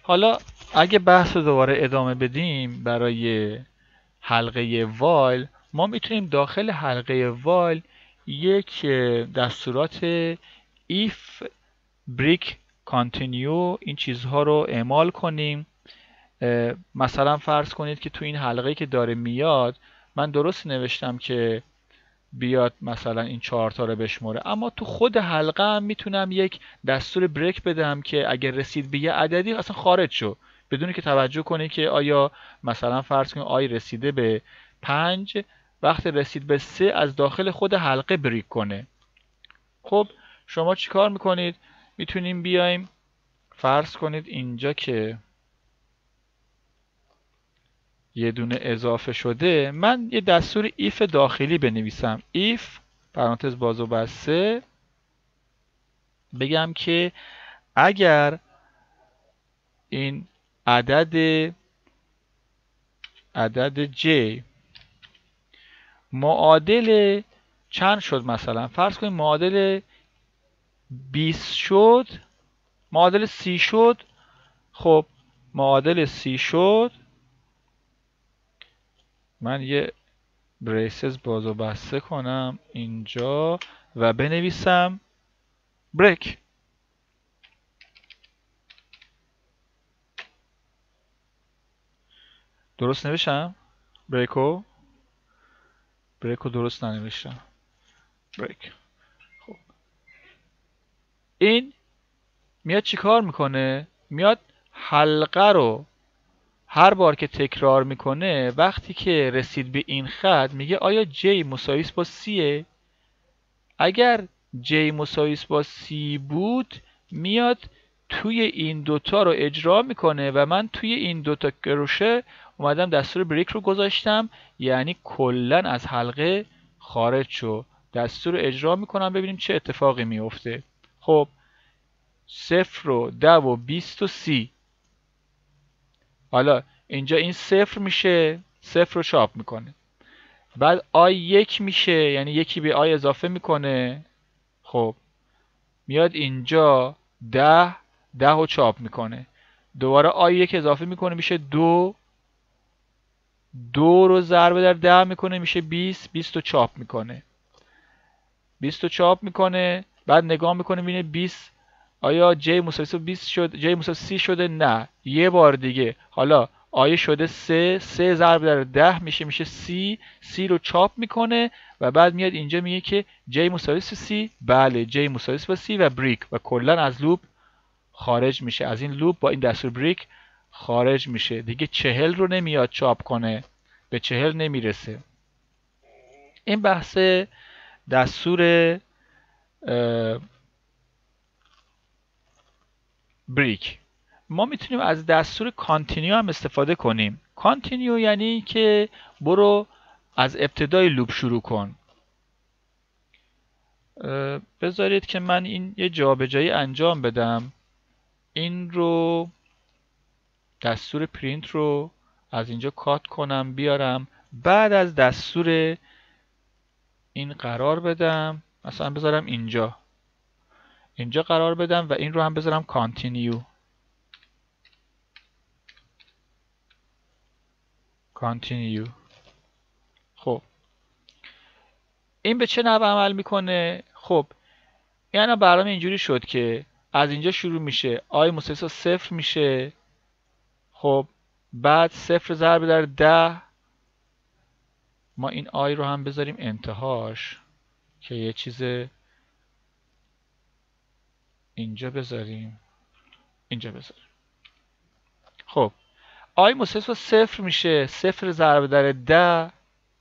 حالا اگه بحث رو دوباره ادامه بدیم برای حلقه وایل، ما میتونیم داخل حلقه وایل یک دستورات if break continue این چیزها رو اعمال کنیم. مثلا فرض کنید که تو این حلقه که داره میاد من درست نوشتم که بیاد مثلا این 4 تا رو بشمره، اما تو خود حلقه هم میتونم یک دستور بریک بدم که اگر رسید به یه عددی اصلا خارج شو، بدون که توجه کنه که آیا مثلا فرض کنید آی رسیده به 5، وقتی رسید به 3 از داخل خود حلقه بریک کنه. خب شما چیکار میکنید؟ میتونیم بیایم فرض کنید اینجا که یه دونه اضافه شده، من یه دستور ایف داخلی بنویسم. ایف پرانتز باز و بسته، بگم که اگر این عدد j معادل چند شد، مثلا فرض کنیم معادل 20 شد، معادل 30 شد. خب معادل 30 شد، من یه بریسز باز و بسته کنم اینجا و بنویسم بریک. درست نوشتم؟ بریکو درست ننوشتم. بریک. خب این میاد چیکار میکنه؟ میاد حلقه رو هر بار که تکرار میکنه وقتی که رسید به این خط میگه آیا j مساوی با c؟ اگر j مساوی با c بود میاد توی این دوتا رو اجرا میکنه و من توی این دوتا کروشه اومدم دستور بریک رو گذاشتم، یعنی کلن از حلقه خارج شو. دستور رو اجرا میکنم ببینیم چه اتفاقی میفته. خب 0 و 10 و 20 و 30. حالا اینجا این 0 میشه، 0 رو چاپ میکنه. بعد آی 1 میشه، یعنی یکی به آی اضافه میکنه. خب میاد اینجا 10 رو چاپ میکنه. دوباره آی 1 اضافه میکنه میشه 2 رو ضرب در 10 میکنه میشه 20 رو چاپ میکنه. 20 رو چاپ میکنه. بعد نگاه میکنه میبینه 20 آیا j مساوی 20 شد، j مساوی 30 شده؟ نه. یه بار دیگه حالا آیه شده 3 ضرب در 10 میشه 30 رو چاپ میکنه و بعد میاد اینجا میگه که j مساوی 30. بله j مساوی با 30 و بریک و کلا از لوپ خارج میشه. از این لوپ با این دستور بریک خارج میشه دیگه. 40 رو نمیاد چاپ کنه، به 40 نمیرسه. این بحث دستور بریک. ما میتونیم از دستور کانتینیو هم استفاده کنیم. کانتینیو یعنی که برو از ابتدای لوپ شروع کن. بذارید که من این یه جابجایی انجام بدم. این رو دستور پرینت رو از اینجا کات کنم بیارم، بعد از دستور این قرار بدم، مثلا بذارم اینجا قرار بدم و این رو هم بذارم کانتینیو. خب این به چه نحو عمل میکنه؟ خب یعنی برنامه اینجوری شد که از اینجا شروع میشه، آی مساوی 0 میشه. خب بعد 0 ضرب در 10، ما این آی رو هم بذاریم انتهاش که یه چیز اینجا بذاریم، خب آی مساوی 0 میشه، 0 ضرب در 10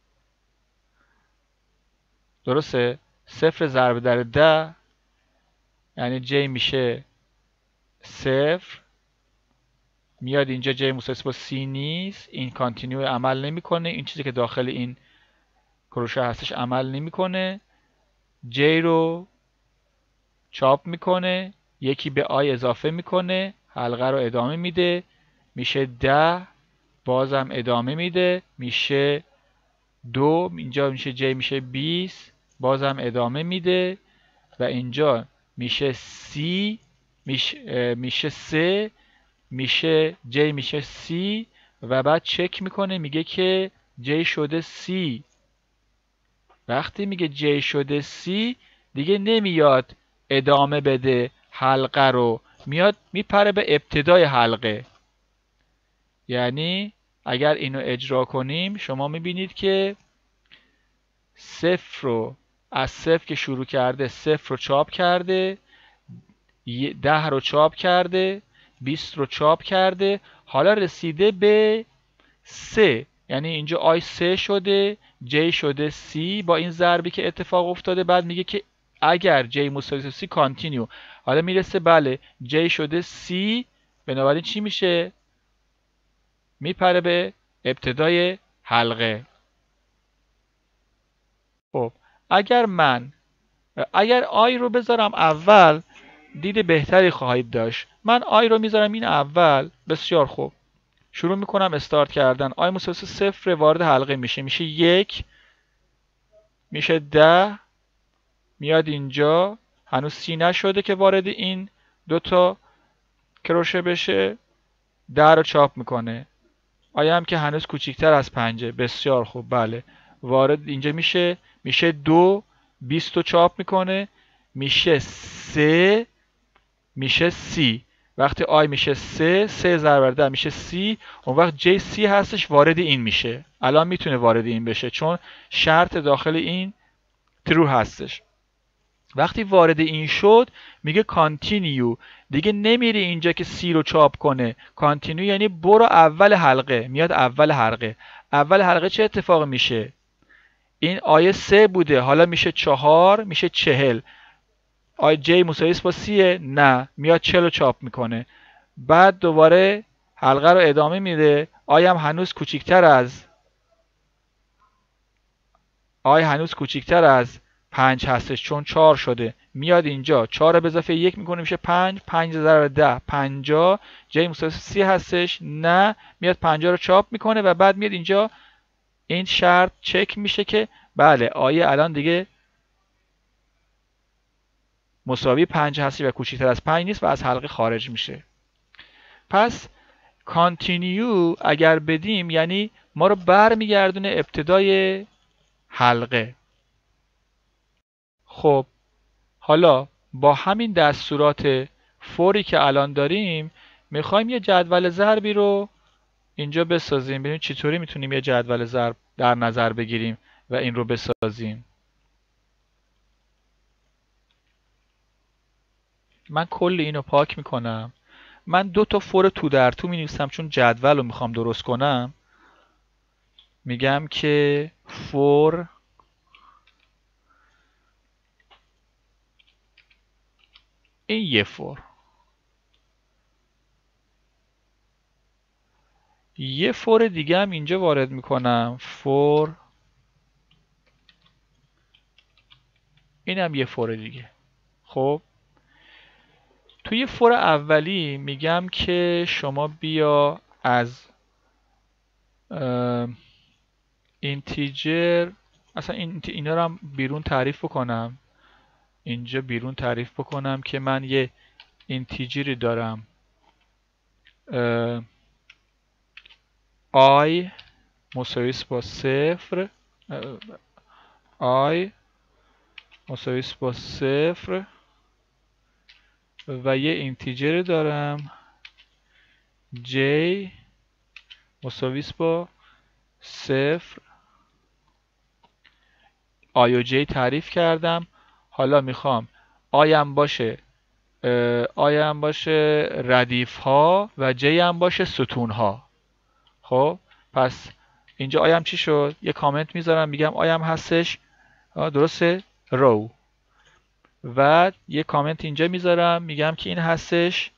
درسته، 0 ضرب در 10 یعنی j میشه 0. میاد اینجا j مساوی با c نیست، این کانتینیو عمل نمیکنه، این چیزی که داخل این کروشه هستش عمل نمیکنه. j رو چاپ میکنه، یکی به i اضافه میکنه، حلقه رو ادامه میده، میشه 10، بازم ادامه میده، میشه 2، اینجا میشه j میشه 20، بازم ادامه میده و اینجا میشه c، میشه 3، میشه J میشه C و بعد چک میکنه میگه که J شده C. وقتی میگه J شده C دیگه نمیاد ادامه بده حلقه رو، میاد میپره به ابتدای حلقه. یعنی اگر اینو اجرا کنیم شما میبینید که صفر رو از صفر که شروع کرده صفر رو چاپ کرده، 10 رو چاپ کرده، 20 رو چاپ کرده، حالا رسیده به 3. یعنی اینجا آی 3 شده، J شده C با این ضربی که اتفاق افتاده. بعد میگه که اگر J مساوی C کانتینیو. حالا میرسه بله J شده C، بنابراین چی میشه؟ میپره به ابتدای حلقه. خب اگر آی رو بذارم اول دید بهتری خواهید داشت. من آی رو میذارم این اول. بسیار خوب، شروع میکنم استارت کردن. آی مساوی صفر وارد حلقه میشه 1، میشه 10، میاد اینجا، هنوز 30 نشده که وارد این دوتا کروشه بشه، 10 رو چاپ میکنه. آی هم که هنوز کوچیکتر از 5. بسیار خوب، بله وارد اینجا میشه 2، 20 رو چاپ میکنه، میشه 3، میشه C. وقتی آی میشه 3 ضرب 10 میشه C. اون وقت جی C هستش وارد این میشه. الان میتونه وارد این بشه چون شرط داخل این true هستش. وقتی وارد این شد میگه کانتینیو. دیگه نمیری اینجا که C رو چاپ کنه. کانتینیو یعنی برو اول حلقه. میاد اول حلقه. اول حلقه چه اتفاقی میشه؟ این آیه 3 بوده، حالا میشه 4، میشه 40. آی جی مساوی با سیه؟ نه، میاد 40 رو چاپ میکنه. بعد دوباره حلقه رو ادامه میده. آی هنوز کوچیکتر از 5 هستش چون 4 شده. میاد اینجا 4 رو به اضافه 1 میکنه میشه 5. 5 ضرب 10 50. جی مساوی 30 هستش؟ نه، میاد 50 رو چاپ میکنه و بعد میاد اینجا این شرط چک میشه که بله آیه الان دیگه مساوی 5 هستی و کوچکتر از 5 نیست و از حلقه خارج میشه. پس کانتینیو اگر بدیم یعنی ما رو برمیگردونه ابتدای حلقه. خب حالا با همین دستورات فوری که الان داریم میخوایم یه جدول ضربی رو اینجا بسازیم. ببینیم چطوری میتونیم یه جدول ضرب در نظر بگیریم و این رو بسازیم. من کل اینو پاک میکنم. من 2 تا فور تو در تو مینویسم چون جدول رو میخوام درست کنم. میگم که فور این یه فور دیگه هم اینجا وارد میکنم. فور اینم یه فور دیگه. خب توی فور اولی میگم که شما بیا از اینتیجر اصلا اینا رو هم بیرون تعریف بکنم. اینجا بیرون تعریف بکنم که من یه اینتیجری دارم i مساوی با 0، i مساوی با 0 و یه اینتیجر دارم j مساوی با 0. i و j تعریف کردم. حالا میخوام i هم باشه ردیف ها و j هم باشه ستون ها. خب پس اینجا i هم چی شد؟ یه کامنت میذارم میگم i هم هستش درسته رو و یه کامنت اینجا میذارم میگم که این هستش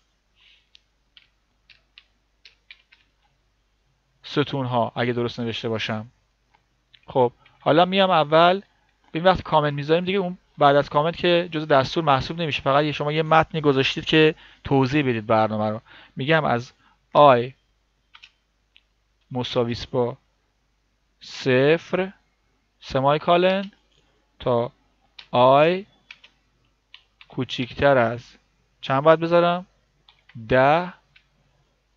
ستون ها اگه درست نوشته باشم. خب حالا میام اول این وقت کامنت میذاریم دیگه، اون بعد از کامنت که جز دستور محسوب نمیشه، فقط شما یه متنی گذاشتید که توضیح بدید برنامه رو. میگم از i مساوی با 0 سمایکالن تا i کوچیکتر از چند باید بذارم 10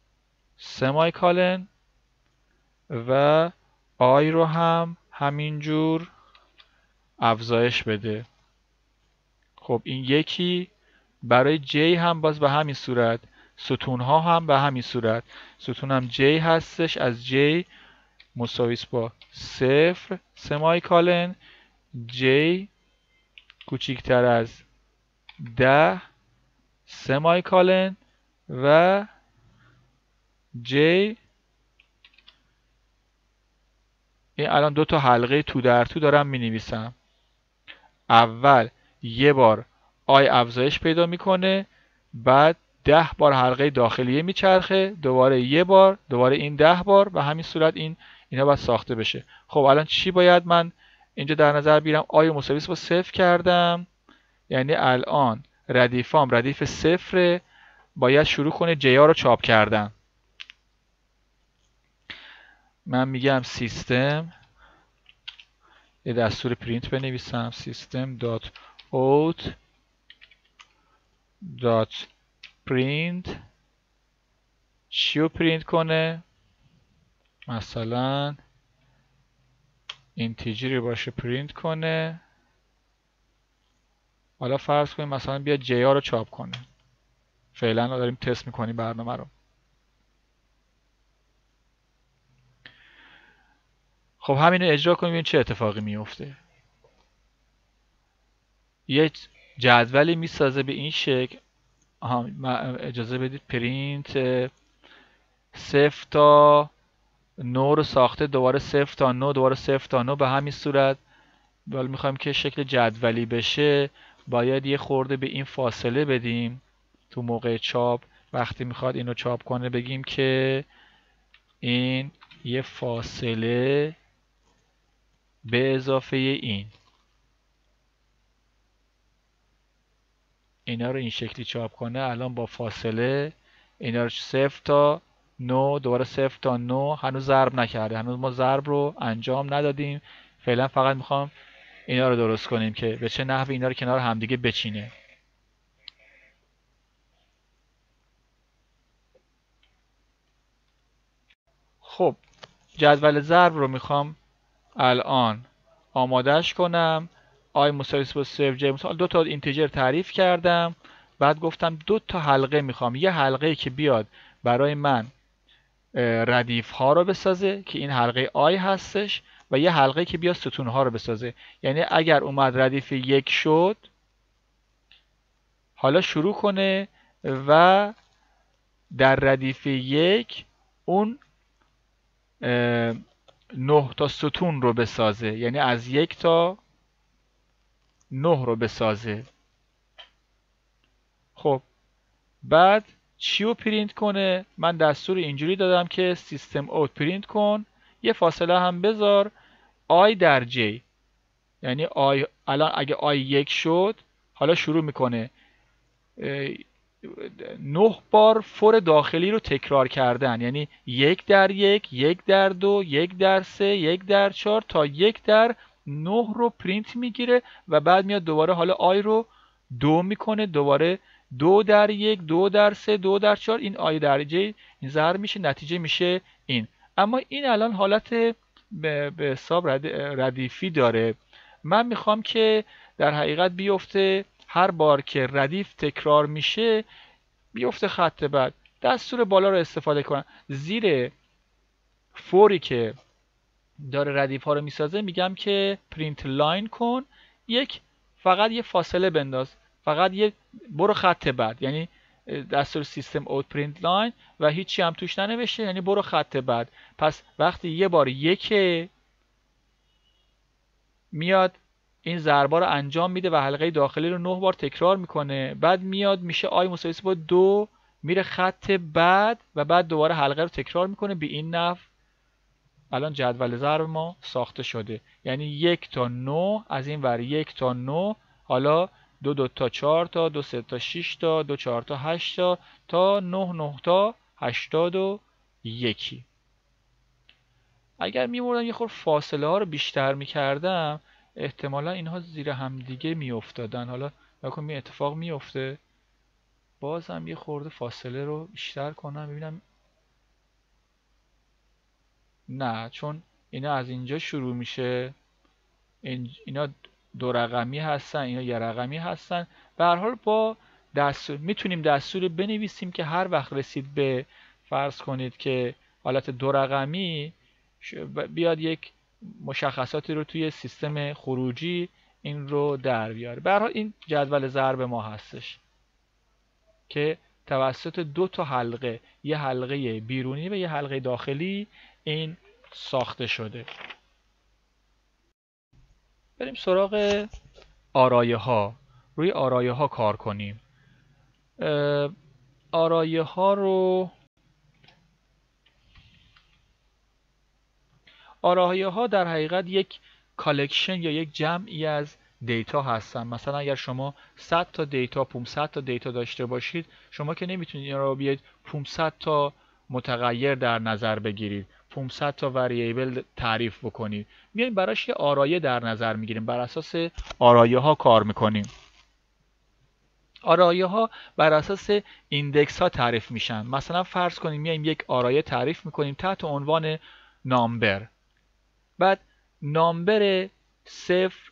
سمایکالن و آی رو هم همینجور افزایش بده. خب این یکی. برای جی هم باز به همین صورت، ستون ها هم به همین صورت. ستون هم جی هستش، از جی مساویس با 0 سمایکالن جی کوچیکتر از 10 سمایکالن و جی. این الان دو تا حلقه تو در تو دارم می نویسم. اول یه بار آی افزایش پیدا میکنه، بعد 10 بار حلقه داخلیه میچرخه، دوباره یه بار، دوباره این 10 بار، و همین صورت اینا باید ساخته بشه. خب الان چی باید من اینجا در نظر بگیرم؟ آی مساویس با 0 کردم، یعنی الان ردیفام ردیف 0، باید شروع کنه جی ها رو چاپ کردن. من میگم سیستم، یه دستور پرینت بنویسم، system dot out dot print. چی رو پرینت کنه؟ مثلا اینتیجری باشه پرینت کنه. حالا فرض کنیم مثلا بیا جی ها رو چاپ کنه. فعلا داریم تست میکنیم برنامه رو. خب همین رو اجرا کنیم ببینیم چه اتفاقی میفته. یه جدولی میسازه به این شکل. اجازه بدید پرینت 0 تا 9 رو ساخته، دوباره 0 تا 9، دوباره 0 تا 9 به همین صورت. ولی میخوایم که شکل جدولی بشه، باید یه خورده به این فاصله بدیم تو موقع چاپ. وقتی میخواد اینو چاپ کنه بگیم که این یه فاصله به اضافه اینا رو این شکلی چاپ کنه. الان با فاصله اینا رو 0 تا 9، دوباره 0 تا 9. هنوز ضرب نکرده، هنوز ما ضرب رو انجام ندادیم. فعلا فقط میخوام اینا رو درست کنیم که به چه نحوی اینا رو کنار همدیگه بچینه. خب جدول ضرب رو میخوام الان آمادهش کنم. آی مساویس با 0 جی مساویس، دو تا اینتیجر تعریف کردم. بعد گفتم دو تا حلقه میخوام، یه حلقه که بیاد برای من ردیف ها رو بسازه که این حلقه آی هستش، و یه حلقه که بیاد ستون ها رو بسازه. یعنی اگر اومد ردیف 1 شد، حالا شروع کنه و در ردیف 1 اون 9 تا ستون رو بسازه، یعنی از 1 تا 9 رو بسازه. خب بعد چی رو پرینت کنه؟ من دستور اینجوری دادم که سیستم اوت پرینت کن، یه فاصله هم بذار آی در جی. یعنی آی الان اگه آی 1 شد، حالا شروع میکنه 9 بار فور داخلی رو تکرار کردن، یعنی 1 در 1، 1 در 2، 1 در 3، 1 در 4 تا 1 در 9 رو پرینت میگیره، و بعد میاد دوباره حالا آی رو 2 میکنه، دوباره 2 در 1، 2 در 3، 2 در 4. این آی در جی این ضرب میشه، نتیجه میشه این. اما این الان حالت به حساب ردیفی داره. من میخوام که در حقیقت بیفته هر بار که ردیف تکرار میشه بیفته خط بعد. دستور بالا رو استفاده کنم. زیر فوری که داره ردیف ها رو میسازه میگم که پرینت لاین کن، فقط یه فاصله بنداز، فقط یه برو خط بعد. یعنی دستور سیستم اوت پرینت لاین و هیچی هم توش ننوشته، یعنی برو خط بعد. پس وقتی یه بار میاد این ضربا رو انجام میده و حلقه داخلی رو 9 بار تکرار میکنه، بعد میاد میشه آی مساوی با 2، میره خط بعد و بعد دوباره حلقه رو تکرار میکنه. به این نحو الان جدول ضرب ما ساخته شده. یعنی 1 تا 9 از این ور، 1 تا 9، حالا 2 تا 4 تا، 2 3 تا 6 تا، 2 4 تا 8 تا 9 تا 81. اگر میموردم یه خورده فاصله ها رو بیشتر میکردم، احتمالا اینها زیر همدیگه میافتادن. حالا نکنم این اتفاق میفته. بازم یه خورده فاصله رو بیشتر کنم ببینم نه، چون اینا از اینجا شروع میشه، اینا دو رقمی هستن، اینا یه رقمی هستن. به هر حال با دستور میتونیم دستور بنویسیم که هر وقت رسید به، فرض کنید که حالت دو رقمی، بیاد یک مشخصاتی رو توی سیستم خروجی این رو در بیاره. به هر حال این جدول ضرب ما هستش که توسط دو تا حلقه، یه حلقه بیرونی و یه حلقه داخلی، این ساخته شده. بریم سراغ آرایه ها. روی آرایه ها کار کنیم. آرایه ها رو، آرایه ها در حقیقت یک کالکشن یا یک جمعی از دیتا هستن. مثلا اگر شما 100 تا دیتا، 500 تا دیتا داشته باشید، شما که نمیتونید این رو بیاید 500 تا متغیر در نظر بگیرید، 500 تا وریبل تعریف بکنید. میایم براش یه آرایه در نظر میگیریم، بر اساس آرایه ها کار میکنیم. آرایه ها بر اساس ایندکس ها تعریف میشن. مثلا فرض کنیم میایم یک آرایه تعریف میکنیم تحت عنوان نامبر. بعد نامبر صفر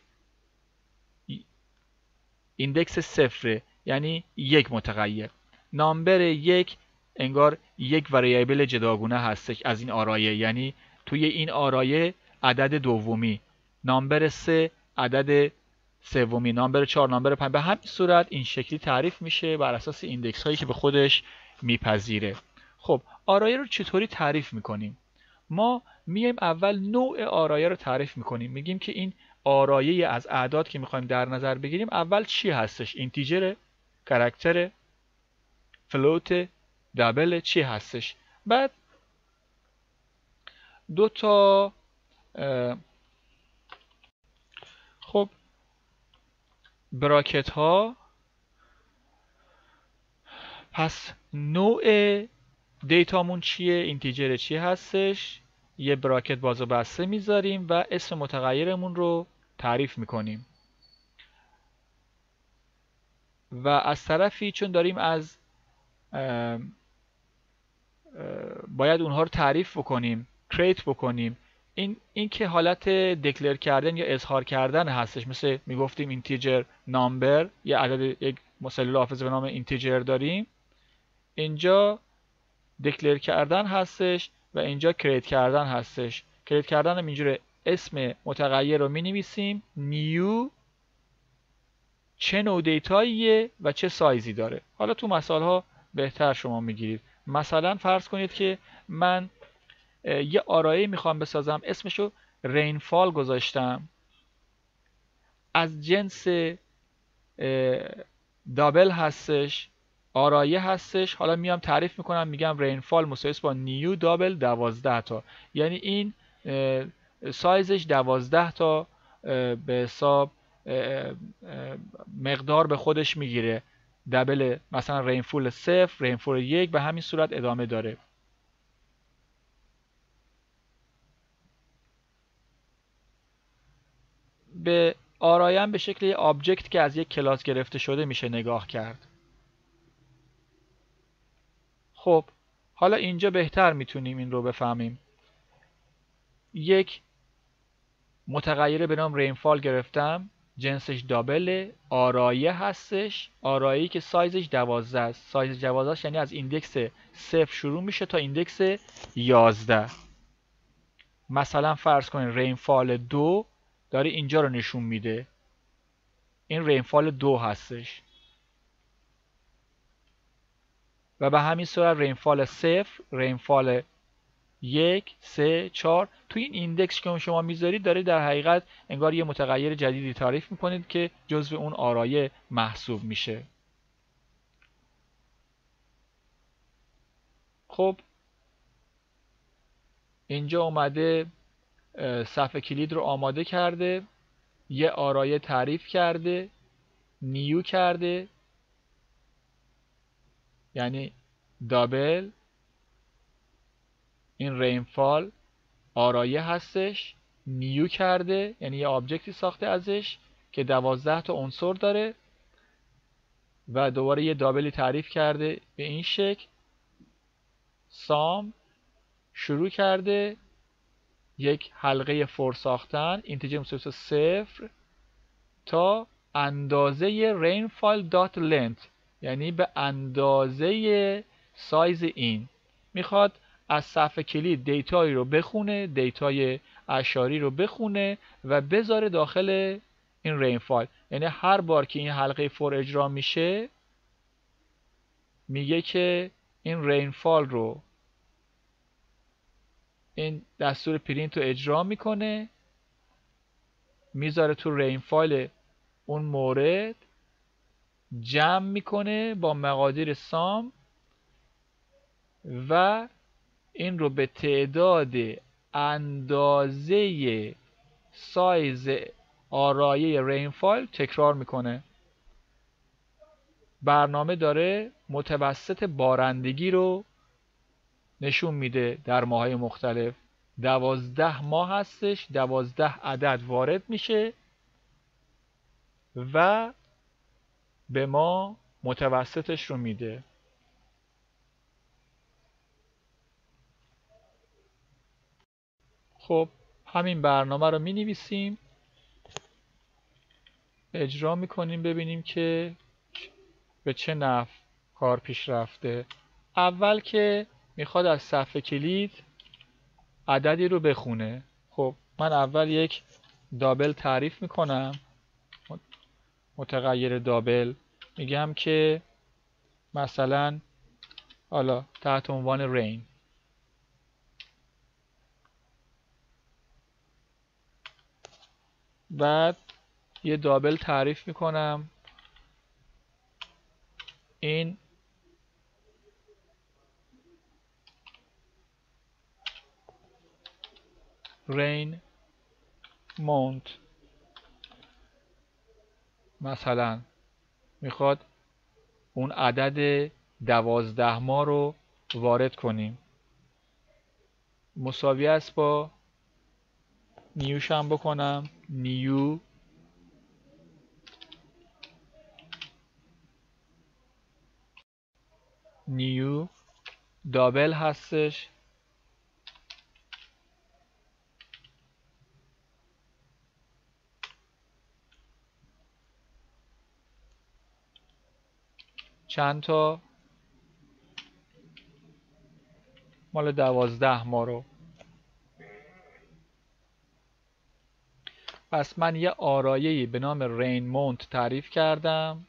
ایندکس صفره، یعنی یک متغیر. نامبر یک انگار یک وریبل جداگونه هستش از این آرایه، یعنی توی این آرایه عدد دومی. نامبر 3 عدد سومی. نامبر 4، نامبر 5. به همین صورت این شکلی تعریف میشه بر اساس ایندکس هایی که به خودش میپذیره. خب آرایه رو چطوری تعریف میکنیم؟ ما میایم اول نوع آرایه رو تعریف میکنیم. میگیم که این آرایه از اعداد که میخوایم در نظر بگیریم اول چی هستش؟ اینتیجر، کاراکتر، فلوت، دبل، چی هستش؟ بعد دو تا خب براکت ها. پس نوع دیتامون چیه؟ اینتیجر چی هستش؟ یه براکت باز و بسته میذاریم و اسم متغیرمون رو تعریف میکنیم. و از طرفی چون داریم از باید اونها رو تعریف بکنیم، کریت بکنیم، این که حالت دکلر کردن یا اظهار کردن هستش. مثل میگفتیم اینتیجر نامبر، یه عدد، یک مسلل حافظه به نام اینتیجر داریم، اینجا دکلر کردن هستش و اینجا کریت کردن هستش. کریت کردن هم اینجوره، اسم متغیر رو می نویسیم نیو، چه نوع دیتاییه و چه سایزی داره. حالا تو مثال ها بهتر شما میگیرید. مثلا فرض کنید که من یه آرایه میخوام بسازم، اسمشو رینفال گذاشتم، از جنس دابل هستش، آرایه هستش. حالا میام تعریف میکنم، میگم رینفال مساوی با نیو دابل 12 تا، یعنی این سایزش 12 تا به حساب مقدار به خودش میگیره. دبل مثلا رینفول 0، رینفول 1، به همین صورت ادامه داره. به آرایم به شکل یه آبجکت که از یک کلاس گرفته شده میشه نگاه کرد. خب حالا اینجا بهتر میتونیم این رو بفهمیم. یک متغیر به نام رینفال گرفتم، جنسش دابل، آرایه هستش، آرایه‌ای که سایزش 12 است. سایز 12 یعنی از ایندکس 0 شروع میشه تا ایندکس 11. مثلا فرض کنید رینفال 2 داره اینجا رو نشون میده، این رینفال 2 هستش. و به همین صورت رینفال 0، رینفال 1، 3، 4. تو این ایندکس که شما میذارید داره در حقیقت انگار یه متغیر جدیدی تعریف میکنید که جزو اون آرایه محسوب میشه. خب اینجا اومده صفحه کلید رو آماده کرده، یه آرایه تعریف کرده، نیو کرده، یعنی دابل، این رینفال آرایه هستش، نیو کرده یعنی یه آبجکتی ساخته ازش که 12 تا عنصر داره و دوباره یه دابلی تعریف کرده به این شکل. سام شروع کرده یک حلقه فور ساختن اینتیجر مساوی 0 تا اندازه rainfall dot length، یعنی به اندازه سایز این میخواد از صفحه کلید دیتایی رو بخونه، دیتای اشاری رو بخونه و بذاره داخل این رینفال. یعنی هر بار که این حلقه فور اجرا میشه میگه که این رینفال رو این دستور پرینت رو اجرا میکنه، میذاره تو رینفال اون مورد، جمع میکنه با مقادیر سام و این رو به تعداد اندازه سایز آرایه رینفال تکرار میکنه. برنامه داره متوسط بارندگی رو نشون میده در ماه‌های مختلف. 12 ماه هستش، 12 عدد وارد میشه و به ما متوسطش رو میده. خب همین برنامه رو می نویسیم، اجرا میکنیم، ببینیم که به چه نحو کار پیش رفته. اول که میخواد از صفحه کلید عددی رو بخونه. خب من اول یک دابل تعریف میکنم، متغیر دابل، میگم که مثلا حالا تحت عنوان رین، بعد یه دابل تعریف میکنم، این رین مونت مثلا میخواد اون عدد 12 ماه رو وارد کنیم، مساوی است با نیوش هم بکنم، نیو دابل هستش، چند تا مال 12 ماه رو. پس من یه آرایه‌ای به نام رین مونت تعریف کردم،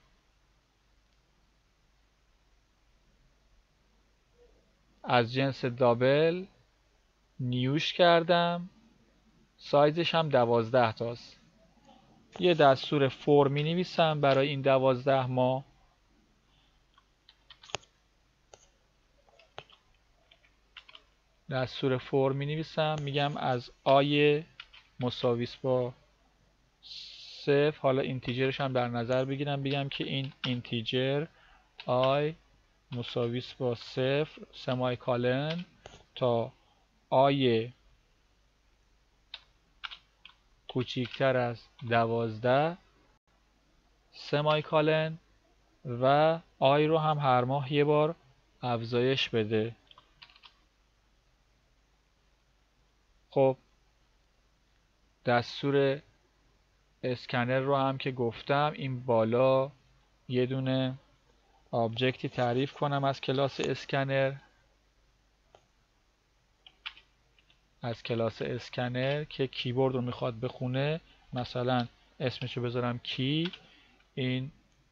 از جنس دابل نیوش کردم، سایزش هم 12 تاست. یه دستور فور می نویسم برای این 12 ماه، دستور فور می نویسم، میگم از آی مساویس با 0، حالا اینتیجرش هم در نظر بگیرم، بگم که این اینتیجر آی مساویس با 0 سمای کالن تا آی کوچیکتر از 12 سمای کالن و آی رو هم هر ماه یه بار افزایش بده. خب دستور اسکنر رو هم که گفتم، این بالا یه دونه آبجکتی تعریف کنم از کلاس اسکنر، از کلاس اسکنر که کیبورد رو میخواد بخونه، مثلا اسمشو بذارم کی، این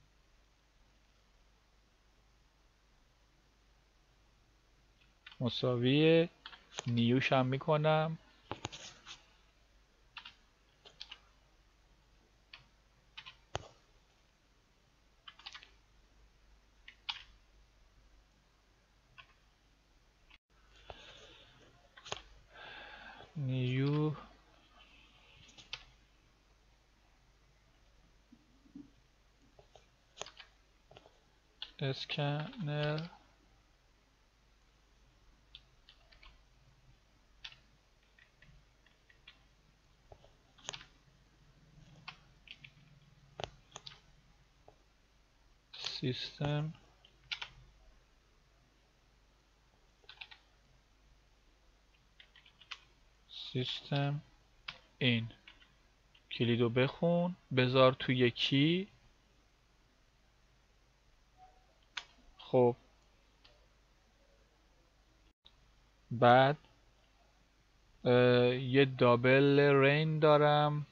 مساوی نیوش هم میکنم، نیو اسکنر سیستم سیستم این کلیدو بخون، بذار توی کی. خب بعد یه دابل رین دارم.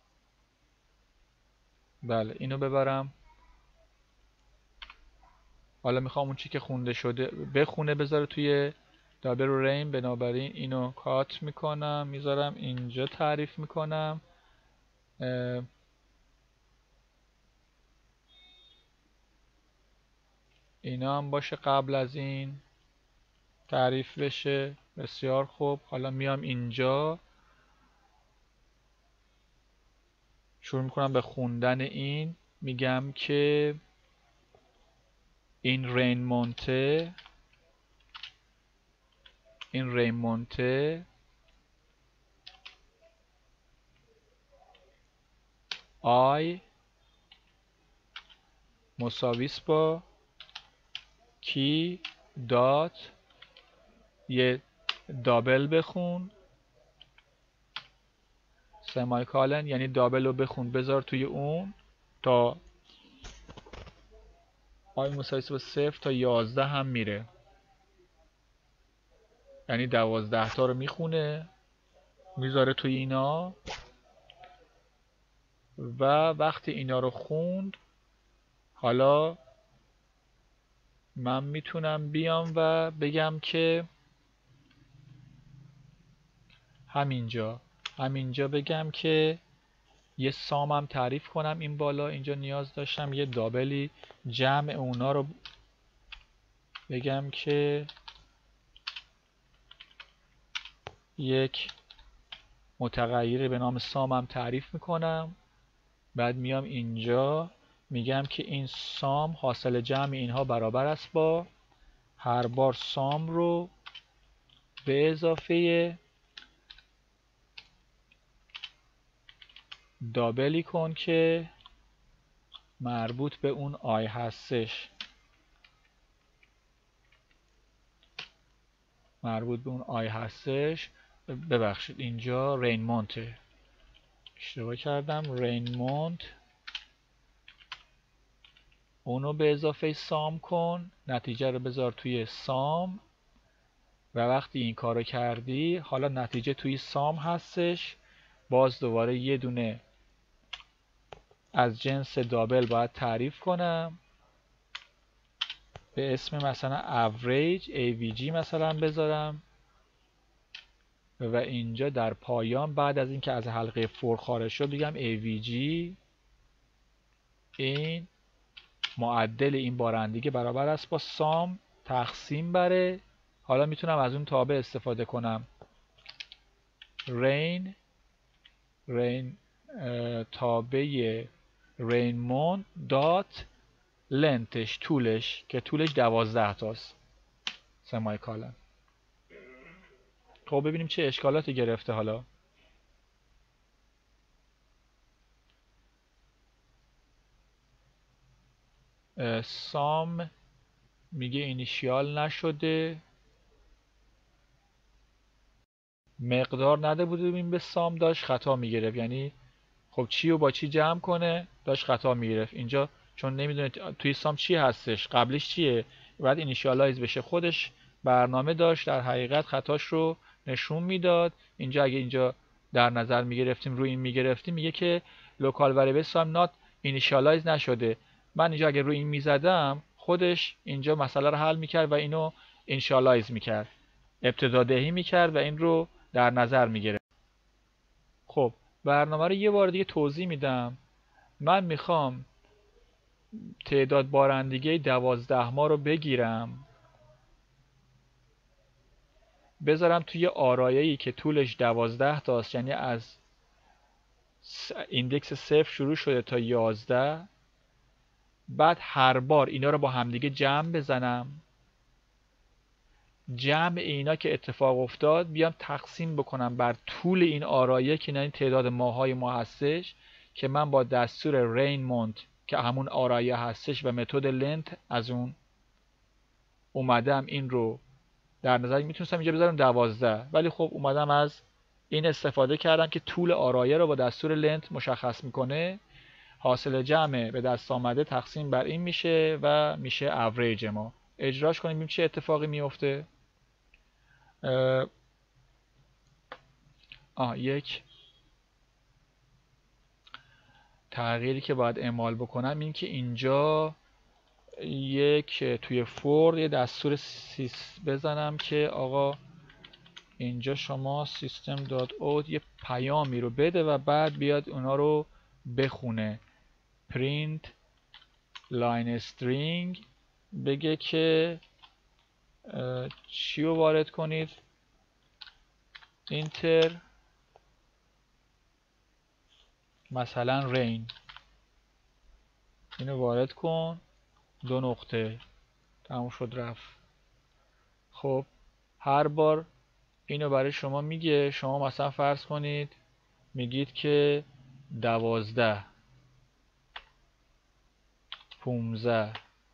بله اینو ببرم. حالا میخوام اون چی که خونده شده بخونه بذاره توی دابل رین، بنابراین اینو کات میکنم میذارم اینجا تعریف میکنم. اینا هم باشه قبل از این تعریف بشه. بسیار خوب. حالا میام اینجا شروع میکنم به خوندن این. میگم که این رین مونته آی مساویس با کی دات یه دابل بخون سمایکالن، یعنی دابل رو بخون بذار توی اون تا آی مساویس با 0 تا 11 هم میره، یعنی 12 تا رو میخونه میذاره توی اینا. و وقتی اینا رو خوند حالا من میتونم بیام و بگم که همینجا بگم که یه سامم تعریف کنم. این بالا اینجا نیاز داشتم یه دابلی جمع اونا رو بگم که یک متغیر به نام سامم تعریف میکنم. بعد میام اینجا میگم که این سام حاصل جمع اینها برابر است با هر بار سام رو به اضافه دابلی کن که مربوط به اون آی هستش. ببخشید اینجا رین مونت اشتباه کردم. رین مونت اونو به اضافه سام کن، نتیجه رو بذار توی سام و وقتی این کارو کردی حالا نتیجه توی سام هستش. باز دوباره یه دونه از جنس دابل باید تعریف کنم به اسم مثلا average avg مثلا بذارم و اینجا در پایان بعد از اینکه از حلقه فور خارج شد بگم avg این معدل این بارندگی برابر است با سام تقسیم بره. حالا میتونم از اون تابع استفاده کنم رین تابع رینمون دات لنتش طولش که طولش 12 تاست سمایکالن. خب ببینیم چه اشکالاتی گرفته. حالا سام میگه اینیشیال نشده، مقدار نده بودیم به سام داشت خطا میگرفت، یعنی خب چی رو با چی جمع کنه داشت خطا میگرفت. اینجا چون نمیدونه توی سام چی هستش قبلش چیه بعد اینیشیالایز بشه خودش برنامه داشت در حقیقت خطاش رو نشون میداد. اینجا اگه اینجا در نظر میگرفتیم روی این میگرفتیم میگه که لوکال وریبل سام نات اینیشیالایز نشده. من اینجا اگه روی این میزدم خودش اینجا مسئله رو حل میکرد و اینو اینیشیالایز میکرد، ابتدا دهی میکرد و این رو در نظر میگرفت. خب برنامه رو یه بار دیگه توضیح میدم. من میخوام تعداد بارندگی 12 ماه رو بگیرم بذارم توی آرایه‌ای که طولش 12 تاست، یعنی از ایندکس 0 شروع شده تا 11. بعد هر بار اینا رو با همدیگه جمع بزنم، جمع اینا که اتفاق افتاد بیام تقسیم بکنم بر طول این آرایه که این تعداد ماهای ما هستش که من با دستور رینمونت که همون آرایه هستش و متد لنت از اون اومدم این رو در نظر میتونستم اینجا بذارم 12 ولی خب اومدم از این استفاده کردم که طول آرایه رو با دستور لنت مشخص میکنه. حاصل جمع به دست آمده تقسیم بر این میشه و میشه اوریج ما. اجراش کنیم ببینیم چه اتفاقی میفته. یک تغییری که باید اعمال بکنم این که اینجا توی فور یه دستور بزنم که آقا اینجا شما system.out یه پیامی رو بده و بعد بیاد اونا رو بخونه. print line string بگه که چی رو وارد کنید، enter مثلا rain، اینو وارد کن 2 نقطه، تموم شد رفت. خب هر بار اینو برای شما میگه، شما مثلا فرض کنید میگید که 12 15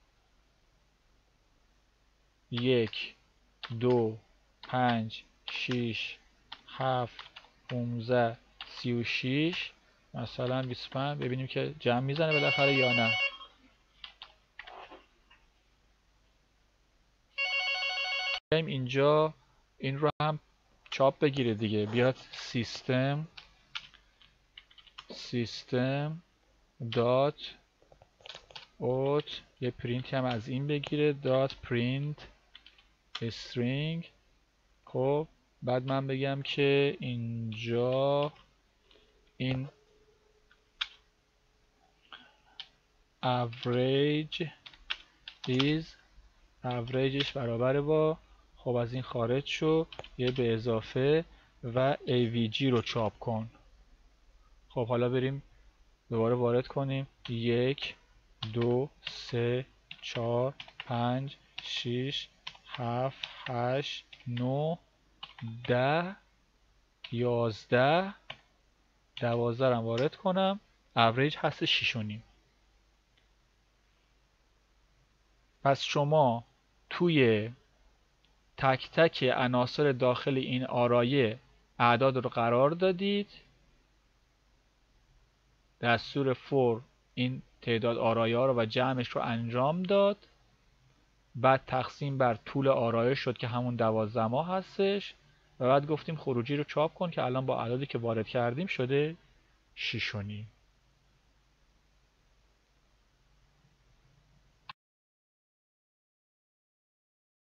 1 2 5 6 7 15 36 مثلا 25. ببینیم که جمع میزنه بالاخره یا نه. اینجا این رو هم چاپ بگیره دیگه، بیاد سیستم دات اوت یه پرینتی هم از این بگیره دات پرینت استرینگ. خب بعد من بگم که اینجا این average is averageش برابر با، خب از این خارج شو، یه به اضافه و avg رو چاپ کن. خب حالا بریم دوباره وارد کنیم 1 2 3 4 5 6 7 8 9 10 11 12 رو وارد کنم، اوریج هست 6.5. پس شما توی تک تک عناصر داخل این آرایه اعداد رو قرار دادید، دستور فور این تعداد آرایه ها رو و جمعش رو انجام داد، بعد تقسیم بر طول آرایه شد که همون 12 ماه هستش و بعد گفتیم خروجی رو چاپ کن که الان با اعدادی که وارد کردیم شده 6.5.